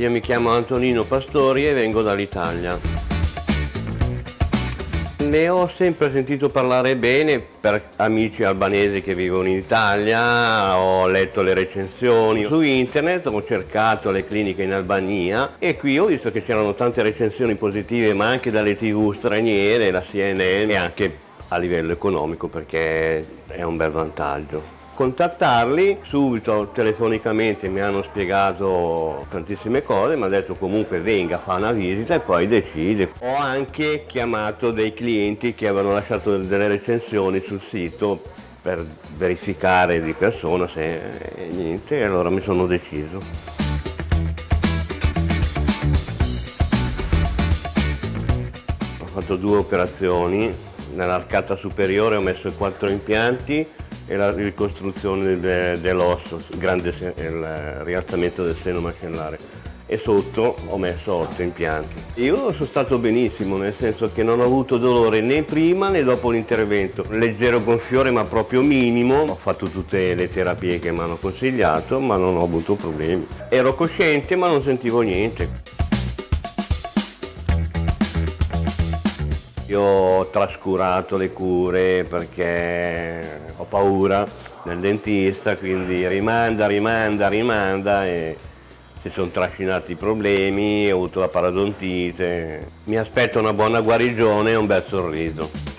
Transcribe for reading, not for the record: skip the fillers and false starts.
Io mi chiamo Antonino Pastori e vengo dall'Italia. Ne ho sempre sentito parlare bene per amici albanesi che vivono in Italia, ho letto le recensioni su internet, ho cercato le cliniche in Albania e qui ho visto che c'erano tante recensioni positive, ma anche dalle TV straniere, la CNN, e anche a livello economico, perché è un bel vantaggio. Contattarli subito telefonicamente, mi hanno spiegato tantissime cose, mi ha detto comunque venga, fa una visita e poi decide. Ho anche chiamato dei clienti che avevano lasciato delle recensioni sul sito per verificare di persona se niente, e allora mi sono deciso. Ho fatto 2 operazioni, nell'arcata superiore ho messo 4 impianti e la ricostruzione dell'osso, il rialzamento del seno macellare, e sotto ho messo 8 impianti. Io sono stato benissimo, nel senso che non ho avuto dolore né prima né dopo l'intervento, leggero gonfiore ma proprio minimo, ho fatto tutte le terapie che mi hanno consigliato ma non ho avuto problemi. Ero cosciente ma non sentivo niente. Io ho trascurato le cure perché ho paura del dentista, quindi rimanda e si sono trascinati i problemi, ho avuto la parodontite. Mi aspetto una buona guarigione e un bel sorriso.